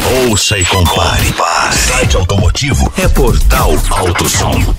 Ouça e compare. Site automotivo é Portal AutoSom.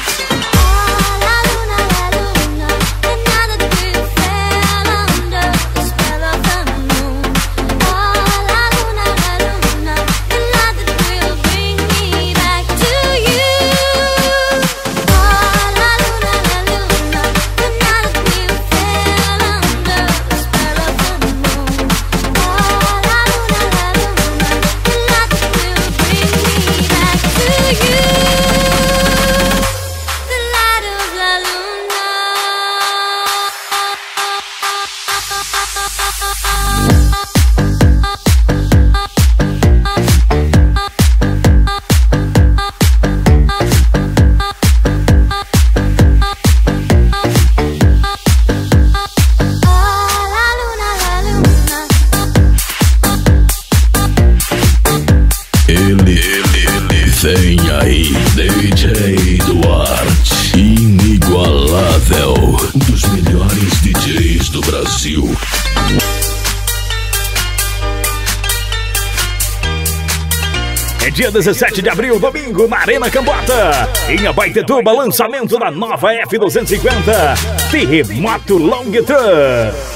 Vem aí, DJ Duarte, inigualável, um dos melhores DJs do Brasil. É dia 17 de abril, domingo, na Arena Cambota. Em Abaetetuba, lançamento da nova F250 Terremoto Long Truck.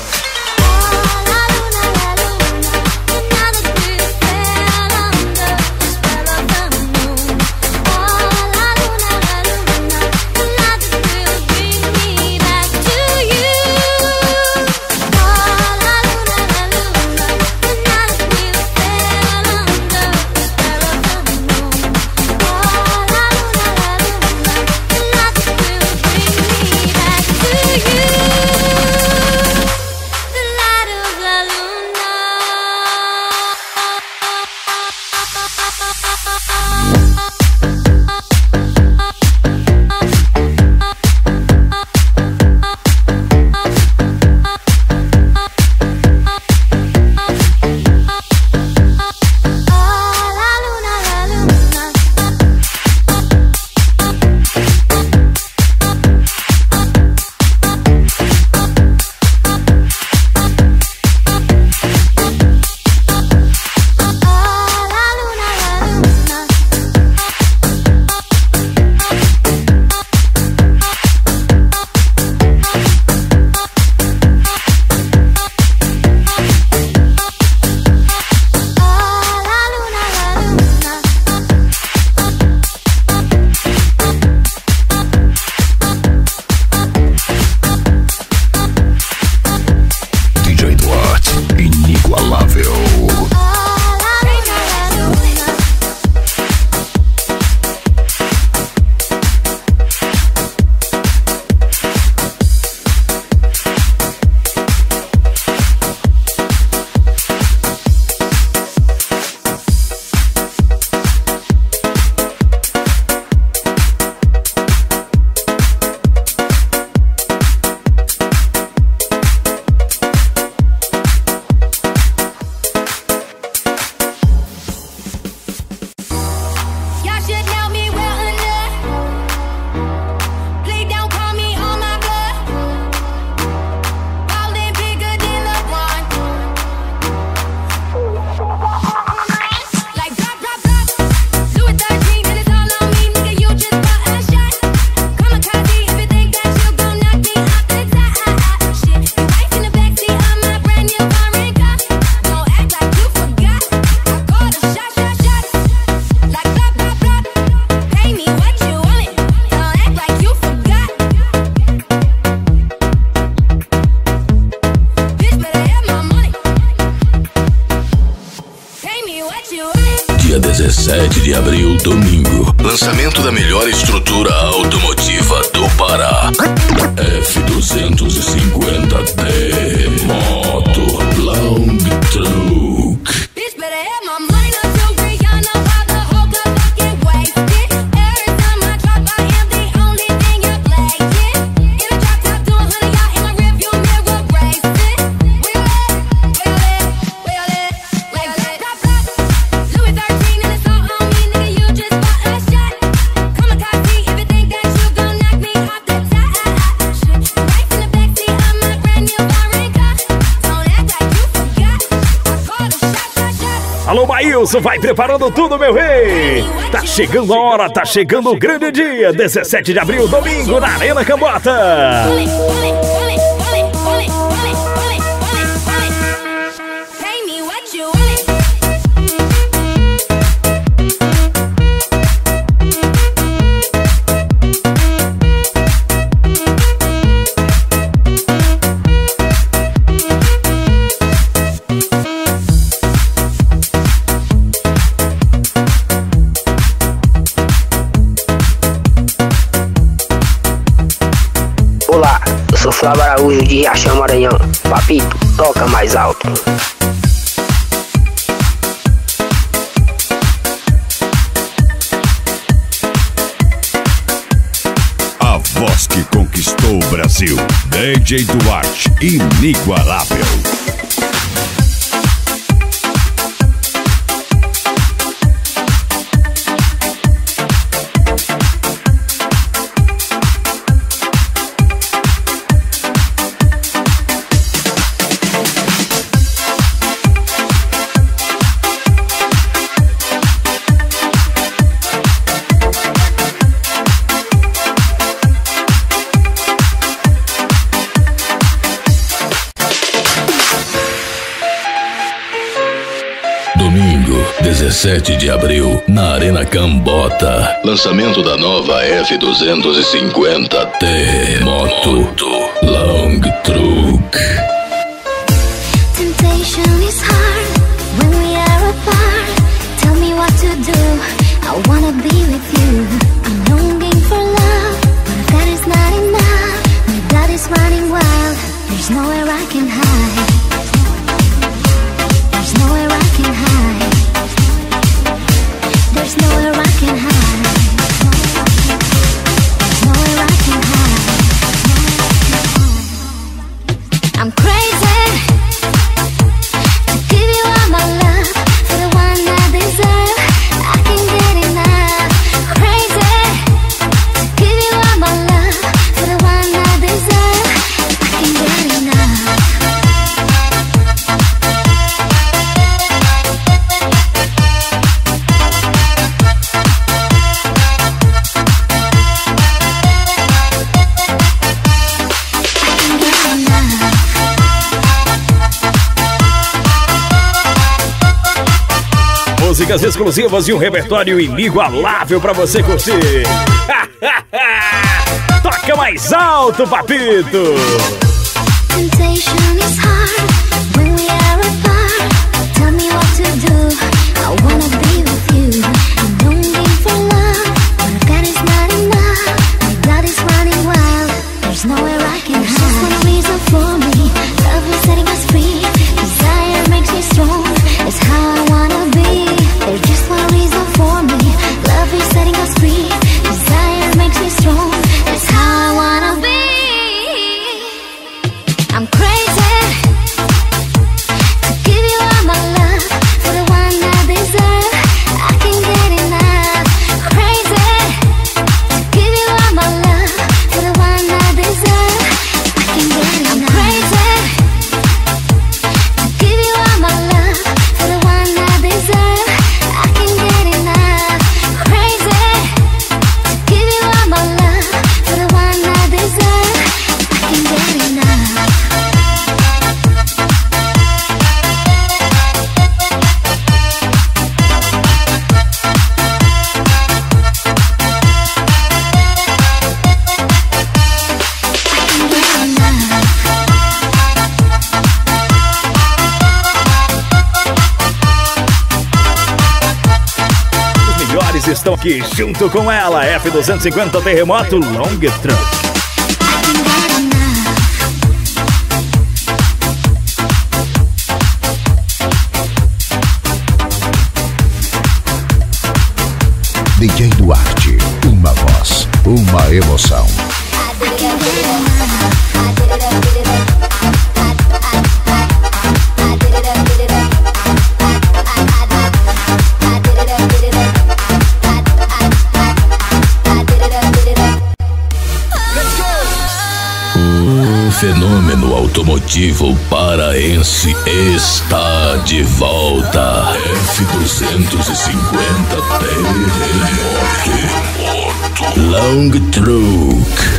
Dia 17 de abril, domingo. Lançamento da melhor estrutura automotiva do Pará. F250 Moto Long Truck. Alô, Bahia! Ailson, vai preparando tudo, meu rei. Tá chegando a hora, tá chegando o grande dia. 17 de abril, domingo, na Arena Cambota. Olá, eu sou Flávio Araújo de Riachão, Maranhão. Papito, toca mais alto. A voz que conquistou o Brasil. DJ Duarte, inigualável. Domingo, 17 de abril, na Arena Cambota. Lançamento da nova F250 Terremoto Long Truck. Temptation is hard when we are apart. Tell me what to do, I wanna be with you. I'm longing for love, but that is not enough. My blood is running wild, there's nowhere I can hide. There's nowhere I can hide. There's nowhere I can hide. There's nowhere I can hide. I'm crazy to give you all my love for the one I deserve. I can't get enough. Crazy to give you all my love for the one I deserve. I can't get enough. Músicas exclusivas e um repertório inigualável pra você curtir. Toca mais alto, papito! Temptation is hard when we are apart. Tell me what to do, I wanna be with you. I'm longing for love, but that is not enough. My blood is running wild, there's nowhere I can hide. There's just one reason for me, love is setting us free. Desire makes me strong, it's how I wanna be. There's just one reason for me, love is setting us free. Desire makes me strong, it's how I wanna be. I'm crazy to give you all my love for the one I deserve. I can't get enough. Crazy to give you all my love for the one I deserve. I can't get enough. I'm crazy to give you all my love for the one I deserve. I can't get enough. Crazy to give you all my love for the one I deserve. I can't get enough. Os melhores estão aqui junto com ela. F250 Terremoto Long Truck. DJ Duarte, uma voz, uma emoção. O fenômeno automotivo automotivo paraense está de volta. F250 Terremoto. Long Truck.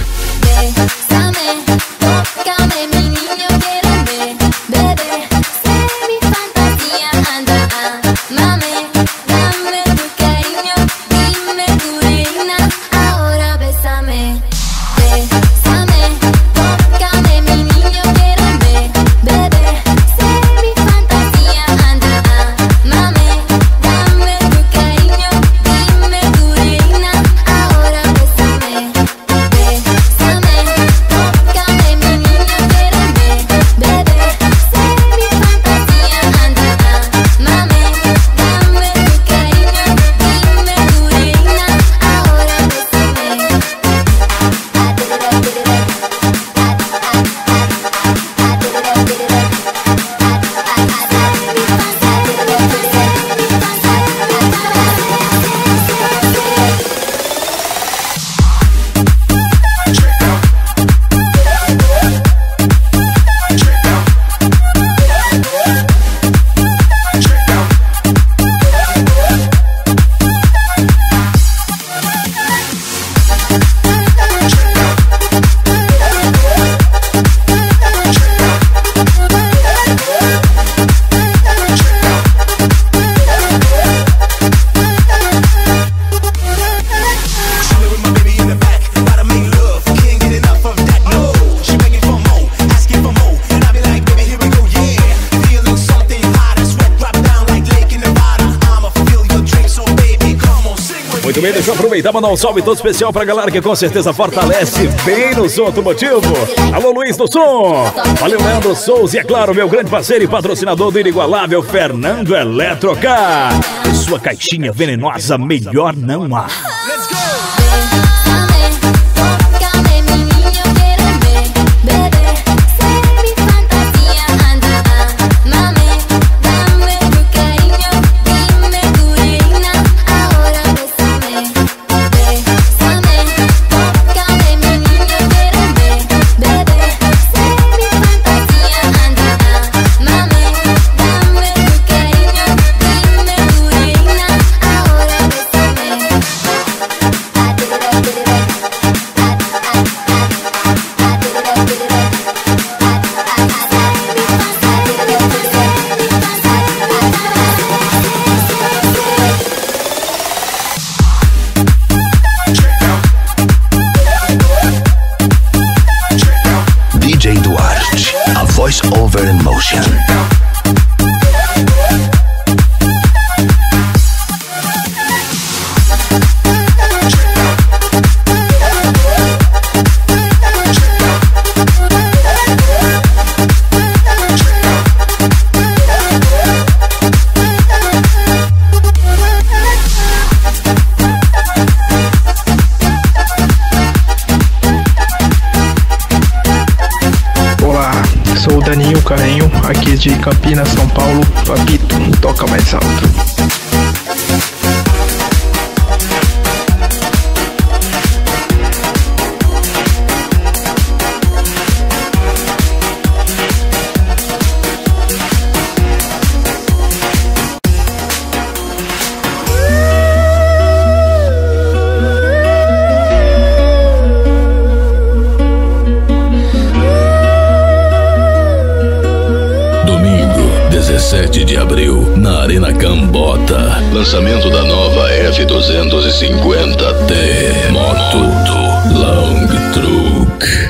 Muito bem, deixa eu aproveitar e mandar um salve todo especial pra galera que com certeza fortalece bem no som automotivo. Alô, Luiz do Som. Valeu, Leandro Souza e, é claro, meu grande parceiro e patrocinador do inigualável Fernando Eletrocar. Sua caixinha venenosa, melhor não há. Let's go! Voice over emotion. Sou o Daninho Carrenho, aqui de Campinas, São Paulo. Papito, toca mais alto. Domingo, 17 de abril, na Arena Cambota. Lançamento da nova F250 Terremoto Long Truck.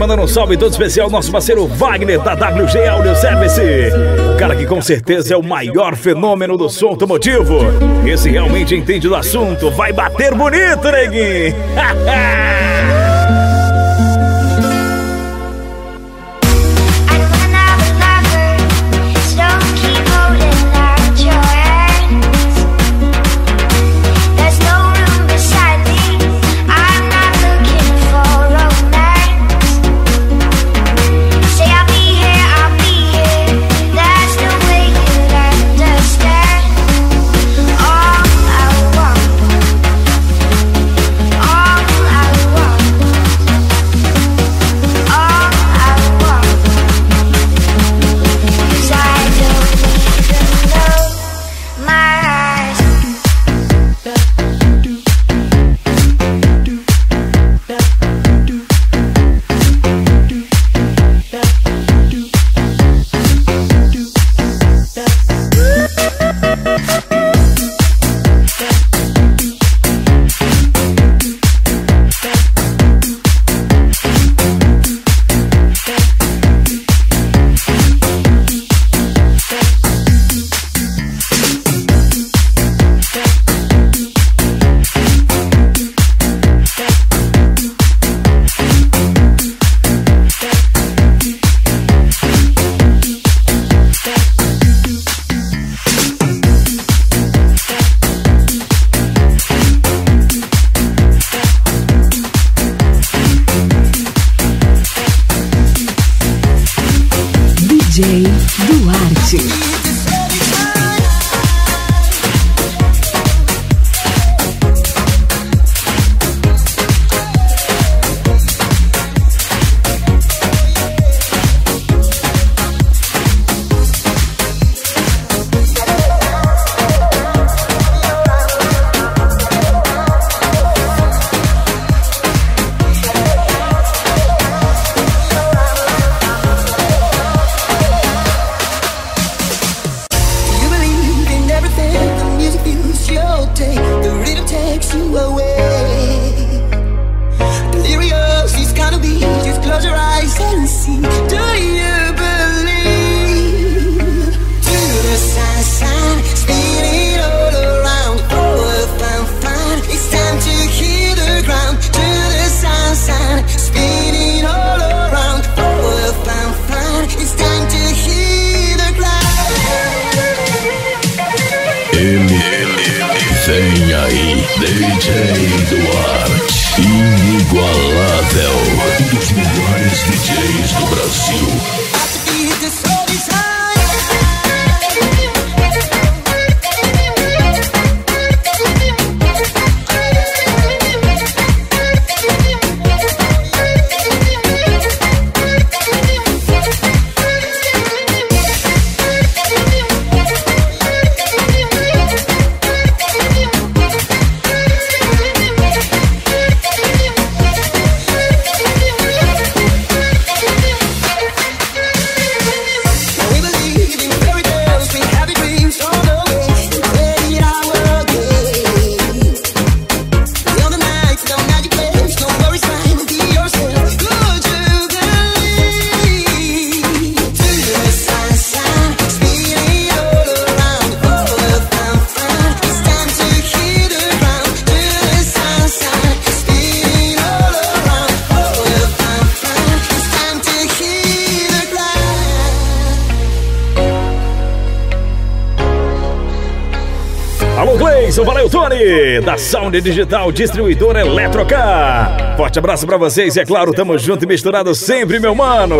mandando um salve todo especial, nosso parceiro Wagner da WG Audio Service. O cara que com certeza é o maior fenômeno do som automotivo. Esse realmente entende do assunto. Vai bater bonito, neguinho. DJ Duarte. Vem aí, DJ Duarte, inigualável, um dos melhores DJs do Brasil. Alô, Gleison, valeu, Tony, da Sound Digital, distribuidora Eletrocar. Forte abraço pra vocês e, é claro, tamo junto e misturado sempre, meu mano.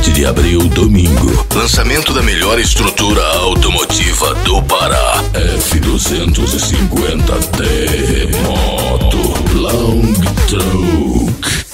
17 de abril, domingo. Lançamento da melhor estrutura automotiva do Pará. F250 Terremoto Long Truck.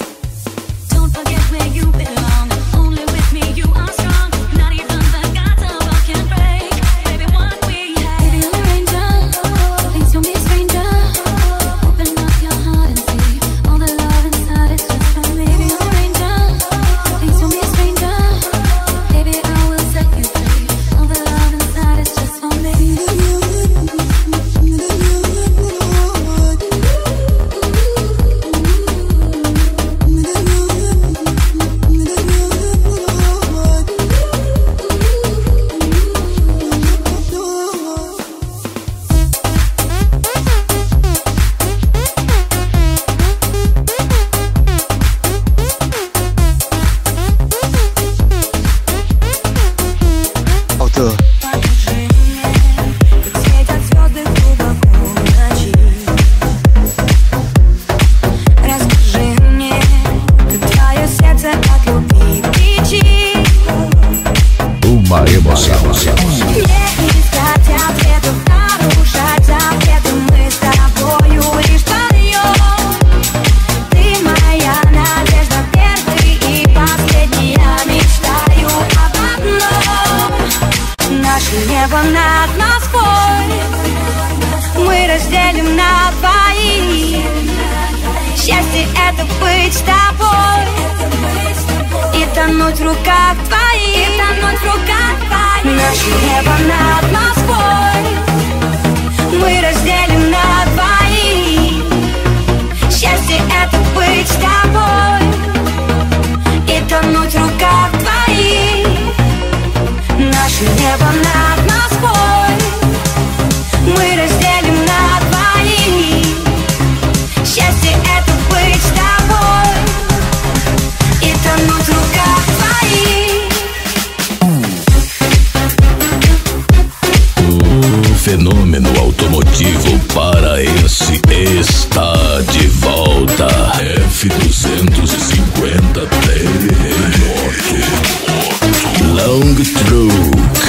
Fenômeno automotivo paraense está de volta. F250 Terremoto Long Truck.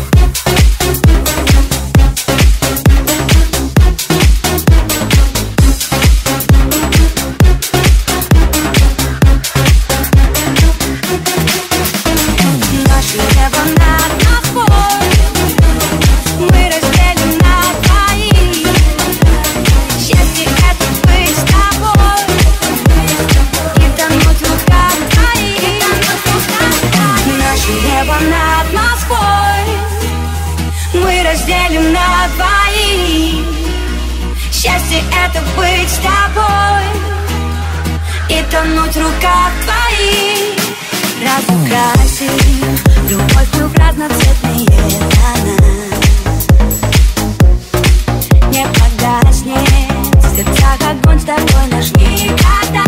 Это быть с тобой и тонуть в руках твоих. Разукрасим любовью в разноцветные тона. Не погаснет в сердцах огонь с тобой наш никогда.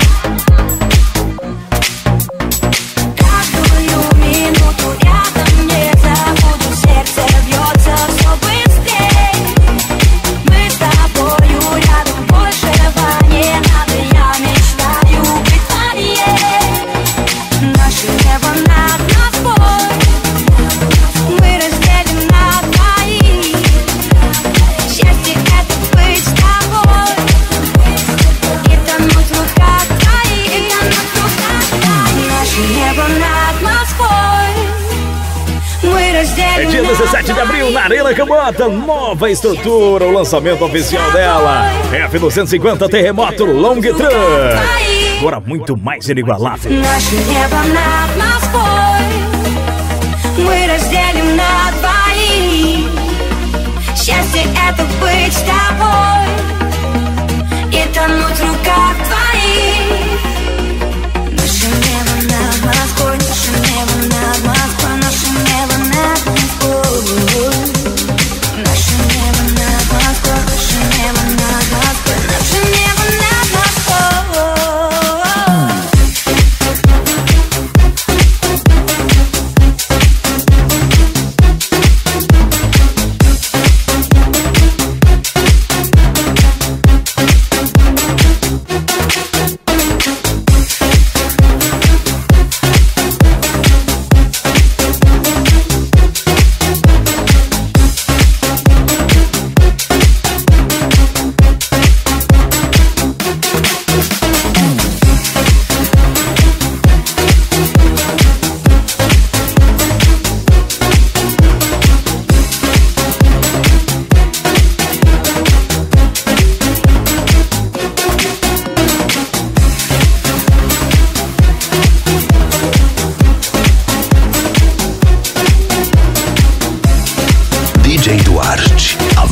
Каждую минуту рядом не забуду, сердце бьется все быстрее. Мы с тобою рядом, большего не надо, я мечтаю быть твоей. Наше небо над Москвой мы разделим на двоих. Счастье это быть с тобой и тонуть в руках твоих. Наше небо над Москвой мы разделим. É dia 17 de abril na Arena Cambota, nova estrutura, o lançamento oficial dela. F250 Terremoto Long Truck. Agora muito mais inigualável. Наше небо над Москвой мы разделим на двоих. Счастье это быть с тобой и тонуть в руках твоих. Наше небо над Москвой, наше небо над Москвой, наше небо над Москвой. Наше небо над Москвой, наше небо над Москвой, наше небо над Москвой.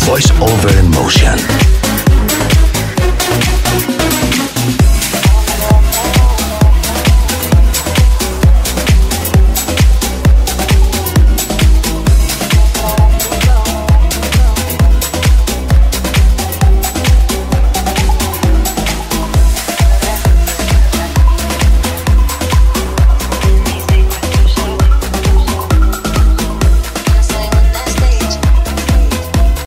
Voice Over Emotion.